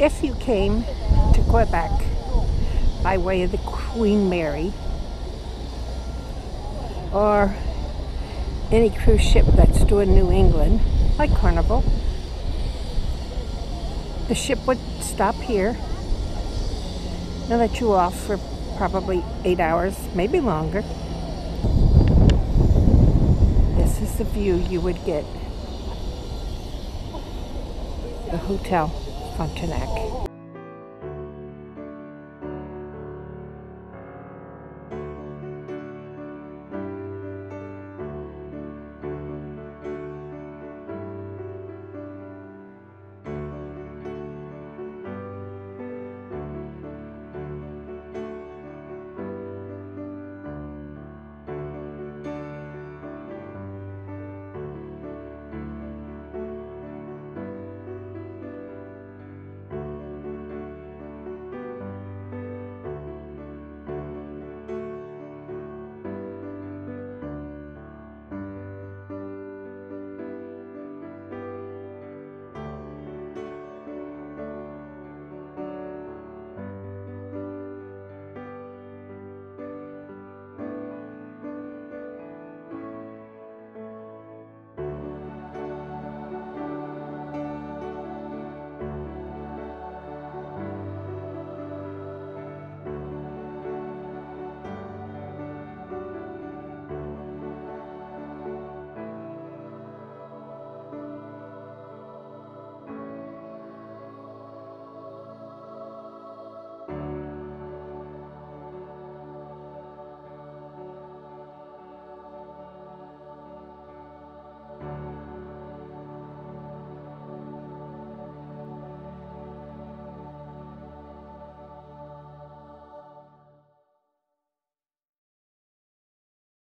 If you came to Quebec by way of the Queen Mary or any cruise ship that's doing New England, like Carnival, the ship would stop here and let you off for probably 8 hours, maybe longer. This is the view you would get. The Hotel Frontenac.